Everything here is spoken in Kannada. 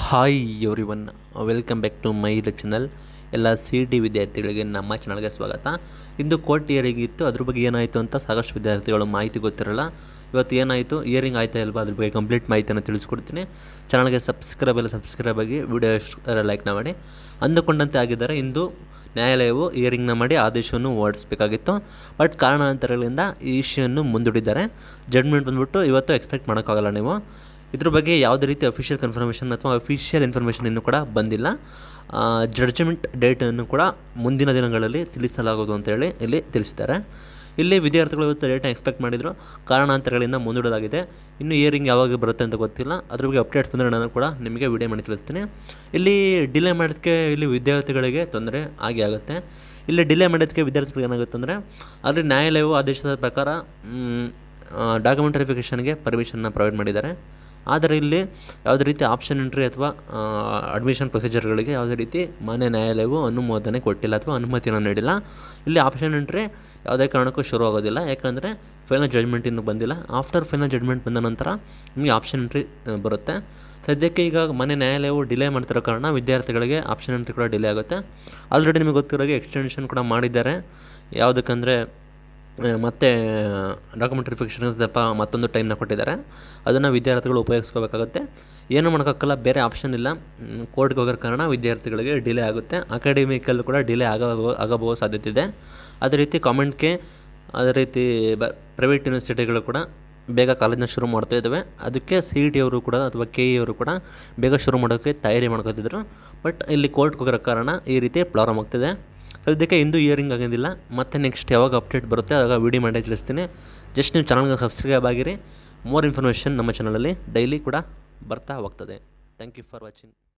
Hi everyone, welcome back to my channel. ಎಲ್ಲ CET ವಿದ್ಯಾರ್ಥಿಗಳಿಗೆ ನಮ್ಮ ಚಾನಲ್ಗೆ ಸ್ವಾಗತ. ಇಂದು ಕೋರ್ಟ್ ಹಿಯರಿಂಗ್ ಇತ್ತು, ಅದ್ರ ಬಗ್ಗೆ ಏನಾಯಿತು ಅಂತ ಸಾಕಷ್ಟು ವಿದ್ಯಾರ್ಥಿಗಳು ಮಾಹಿತಿ ಗೊತ್ತಿರಲ್ಲ. ಇವತ್ತು ಏನಾಯಿತು, ಹಿಯರಿಂಗ್ ಆಯ್ತಾ ಇಲ್ವಾ ಅದ್ರ ಬಗ್ಗೆ ಕಂಪ್ಲೀಟ್ ಮಾಹಿತಿಯನ್ನು ತಿಳಿಸ್ಕೊಡ್ತೀನಿ. ಚಾನಲ್ಗೆ ಸಬ್ಸ್ಕ್ರೈಬ್ ಆಗಿ ವಿಡಿಯೋ ಲೈಕ್ನ ಮಾಡಿ. ಅಂದುಕೊಂಡಂತೆ ಆಗಿದ್ದಾರೆ, ಇಂದು ನ್ಯಾಯಾಲಯವು ಹಿಯರಿಂಗ್ನ ಮಾಡಿ ಆದೇಶವನ್ನು ಹೊರಡಿಸಬೇಕಾಗಿತ್ತು. ಬಟ್ ಕಾರಣಾಂತರಗಳಿಂದ ಈ ಇಶ್ಯೂಯನ್ನು ಮುಂದೂಡಿದ್ದಾರೆ. ಜಡ್ಜ್ಮೆಂಟ್ ಬಂದುಬಿಟ್ಟು ಇವತ್ತು ಎಕ್ಸ್ಪೆಕ್ಟ್ ಮಾಡೋಕ್ಕಾಗಲ್ಲ. ನೀವು ಇದ್ರ ಬಗ್ಗೆ ಯಾವುದೇ ರೀತಿ ಅಫಿಷಿಯಲ್ ಕನ್ಫರ್ಮೇಷನ್ ಅಥವಾ ಅಫಿಷಿಯಲ್ ಇನ್ಫಾರ್ಮೇಷನ್ ಇನ್ನೂ ಕೂಡ ಬಂದಿಲ್ಲ. ಜಡ್ಜ್ಮೆಂಟ್ ಡೇಟನ್ನು ಕೂಡ ಮುಂದಿನ ದಿನಗಳಲ್ಲಿ ತಿಳಿಸಲಾಗುವುದು ಅಂತೇಳಿ ಇಲ್ಲಿ ತಿಳಿಸಿದ್ದಾರೆ. ಇಲ್ಲಿ ವಿದ್ಯಾರ್ಥಿಗಳು ಇವತ್ತು ಡೇಟನ್ನು ಎಕ್ಸ್ಪೆಕ್ಟ್ ಮಾಡಿದರು, ಕಾರಣಾಂತರಗಳಿಂದ ಮುಂದೂಡಲಾಗಿದೆ. ಇನ್ನು ಹಿಯರಿಂಗ್ ಯಾವಾಗ ಬರುತ್ತೆ ಅಂತ ಗೊತ್ತಿಲ್ಲ. ಅದ್ರ ಬಗ್ಗೆ ಅಪ್ಡೇಟ್ಸ್ ಬಂದರೆ ನಾನು ಕೂಡ ನಿಮಗೆ ವಿಡಿಯೋ ಮಾಡಿ ತಿಳಿಸ್ತೀನಿ. ಇಲ್ಲಿ ಡಿಲೇ ಮಾಡೋದಕ್ಕೆ ಇಲ್ಲಿ ವಿದ್ಯಾರ್ಥಿಗಳಿಗೆ ತೊಂದರೆ ಆಗುತ್ತೆ. ಇಲ್ಲಿ ಡಿಲೇ ಮಾಡೋದಕ್ಕೆ ವಿದ್ಯಾರ್ಥಿಗಳಿಗೆ ಏನಾಗುತ್ತೆ ಅಂದರೆ, ಅಲ್ಲಿ ನ್ಯಾಯಾಲಯವು ಆದೇಶದ ಪ್ರಕಾರ ಡಾಕ್ಯುಮೆಂಟ್ ವೆರಿಫಿಕೇಷನ್ಗೆ ಪರ್ಮಿಷನ್ನ ಪ್ರೊವೈಡ್ ಮಾಡಿದ್ದಾರೆ. ಆದರೆ ಇಲ್ಲಿ ಯಾವುದೇ ರೀತಿ ಆಪ್ಷನ್ ಎಂಟ್ರಿ ಅಥವಾ ಅಡ್ಮಿಷನ್ ಪ್ರೊಸೀಜರ್ಗಳಿಗೆ ಯಾವುದೇ ರೀತಿ ಮಾನ್ಯ ನ್ಯಾಯಾಲಯವು ಅನುಮೋದನೆ ಕೊಟ್ಟಿಲ್ಲ ಅಥವಾ ಅನುಮತಿಯನ್ನು ನೀಡಿಲ್ಲ. ಇಲ್ಲಿ ಆಪ್ಷನ್ ಎಂಟ್ರಿ ಯಾವುದೇ ಕಾರಣಕ್ಕೂ ಶುರು ಆಗೋದಿಲ್ಲ, ಯಾಕಂದರೆ ಫೈನಲ್ ಜಡ್ಜ್ಮೆಂಟ್ ಇನ್ನೂ ಬಂದಿಲ್ಲ. ಆಫ್ಟರ್ ಫೈನಲ್ ಜಡ್ಜ್ಮೆಂಟ್ ಬಂದ ನಂತರ ನಿಮಗೆ ಆಪ್ಷನ್ ಎಂಟ್ರಿ ಬರುತ್ತೆ. ಸದ್ಯಕ್ಕೆ ಈಗ ಮಾನ್ಯ ನ್ಯಾಯಾಲಯವು ಡಿಲೇ ಮಾಡ್ತಿರೋ ಕಾರಣ ವಿದ್ಯಾರ್ಥಿಗಳಿಗೆ ಆಪ್ಷನ್ ಎಂಟ್ರಿ ಕೂಡ ಡಿಲೇ ಆಗುತ್ತೆ. ಆಲ್ರೆಡಿ ನಿಮಗೆ ಗೊತ್ತಿರೋಗೆ ಎಕ್ಸ್ಟೆನ್ಷನ್ ಕೂಡ ಮಾಡಿದ್ದಾರೆ. ಯಾವುದಕ್ಕಂದರೆ ಮತ್ತೆ ಡಾಕ್ಯುಮೆಂಟ್ ವೆರಿಫಿಕೇಷನ್ ಮತ್ತೊಂದು ಟೈಮ್ನ ಕೊಟ್ಟಿದ್ದಾರೆ. ಅದನ್ನು ವಿದ್ಯಾರ್ಥಿಗಳು ಉಪಯೋಗಿಸ್ಕೋಬೇಕಾಗುತ್ತೆ. ಏನೂ ಮಾಡೋಕ್ಕಾಗಲ್ಲ, ಬೇರೆ ಆಪ್ಷನ್ ಇಲ್ಲ. ಕೋರ್ಟ್ಗೆ ಹೋಗೋ ಕಾರಣ ವಿದ್ಯಾರ್ಥಿಗಳಿಗೆ ಡಿಲೇ ಆಗುತ್ತೆ. ಅಕಾಡೆಮಿಕಲ್ಲೂ ಕೂಡ ಡಿಲೇ ಆಗಬಹುದು ಸಾಧ್ಯತೆ ಇದೆ. ಅದೇ ರೀತಿ ಕಾಮೆಂಟ್ಗೆ ಅದೇ ರೀತಿ ಪ್ರೈವೇಟ್ ಯೂನಿವರ್ಸಿಟಿಗಳು ಕೂಡ ಬೇಗ ಕಾಲೇಜನ್ನ ಶುರು ಮಾಡ್ತಾ ಇದ್ದಾವೆ. ಅದಕ್ಕೆ CET ಅವರು ಕೂಡ ಅಥವಾ KE ಅವರು ಕೂಡ ಬೇಗ ಶುರು ಮಾಡೋಕ್ಕೆ ತಯಾರಿ ಮಾಡ್ಕೊತಿದ್ರು. ಬಟ್ ಇಲ್ಲಿ ಕೋರ್ಟ್ಗೆ ಹೋಗಿರೋ ಕಾರಣ ಈ ರೀತಿ ಪ್ರಾಬ್ಲಮ್ ಆಗ್ತಿದೆ. ಸದ್ಯಕ್ಕೆ ಇಂದು ಹಿಯರಿಂಗ್ ಆಗೋದಿಲ್ಲ. ಮತ್ತು ನೆಕ್ಸ್ಟ್ ಯಾವಾಗ ಅಪ್ಡೇಟ್ ಬರುತ್ತೆ ಆವಾಗ ವಿಡಿಯೋ ಮಾಡಿ ತಿಳಿಸ್ತೀನಿ. ಜಸ್ಟ್ ನೀವು ಚಾನಲ್ಗೆ ಸಬ್ಸ್ಕ್ರೈಬ್ ಆಗಿರಿ. ಮೋರ್ ಇನ್ಫಾರ್ಮೇಷನ್ ನಮ್ಮ ಚಾನಲಲ್ಲಿ ಡೈಲಿ ಕೂಡ ಬರ್ತಾ ಹೋಗ್ತದೆ. Thank you for watching.